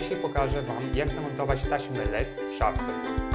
Dzisiaj pokażę Wam, jak zamontować taśmę LED w szafce.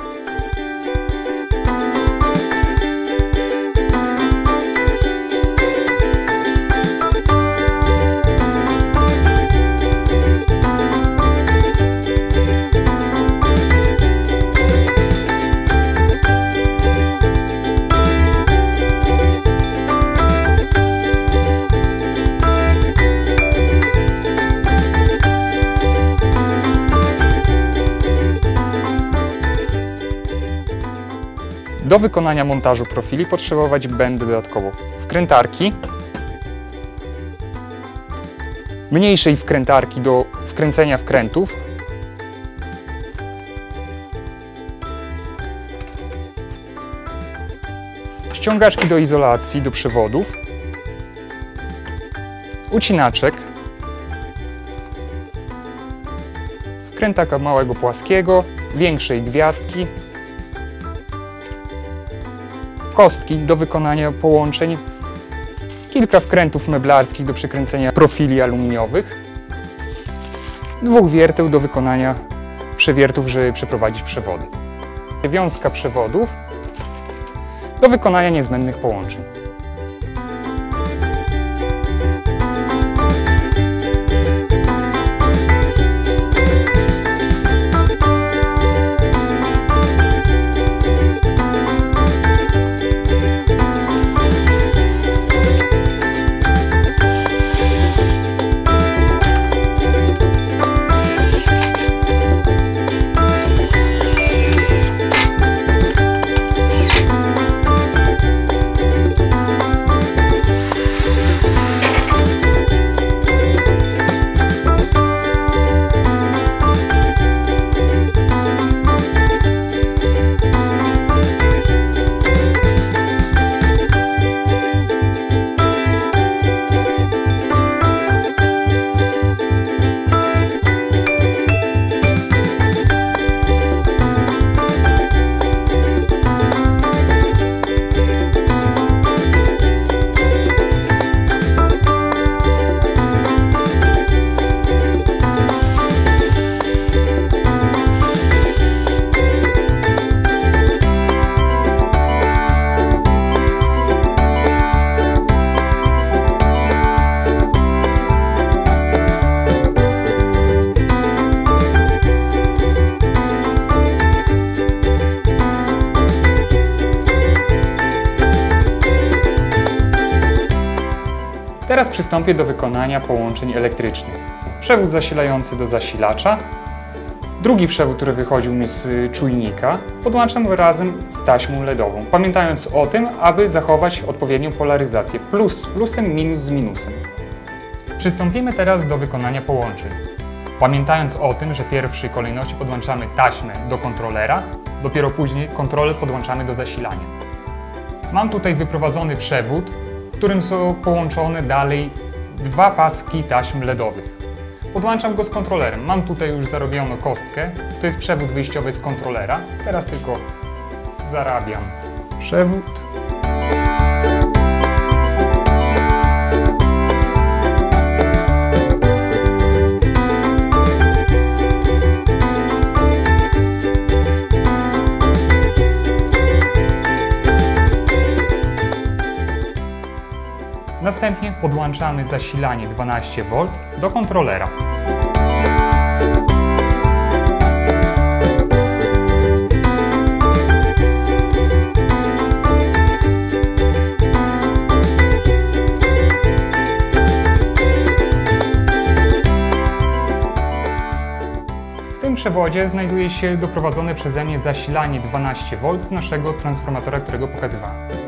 Do wykonania montażu profili potrzebować będę dodatkowo wkrętarki, mniejszej wkrętarki do wkręcenia wkrętów, ściągaczki do izolacji do przewodów, ucinaczek, wkrętaka małego płaskiego, większej gwiazdki, kostki do wykonania połączeń, kilka wkrętów meblarskich do przykręcenia profili aluminiowych, 2 wierteł do wykonania przewiertów, żeby przeprowadzić przewody, wiązka przewodów do wykonania niezbędnych połączeń. Teraz przystąpię do wykonania połączeń elektrycznych. Przewód zasilający do zasilacza, drugi przewód, który wychodził mi z czujnika, podłączam razem z taśmą LEDową, pamiętając o tym, aby zachować odpowiednią polaryzację, plus z plusem, minus z minusem. Przystąpimy teraz do wykonania połączeń. Pamiętając o tym, że w pierwszej kolejności podłączamy taśmę do kontrolera, dopiero później kontroler podłączamy do zasilania. Mam tutaj wyprowadzony przewód, w którym są połączone dalej 2 paski taśm LEDowych. Podłączam go z kontrolerem. Mam tutaj już zarobioną kostkę. To jest przewód wyjściowy z kontrolera. Teraz tylko zarabiam przewód. Następnie podłączamy zasilanie 12V do kontrolera. W tym przewodzie znajduje się doprowadzone przeze mnie zasilanie 12V z naszego transformatora, którego pokazywałem.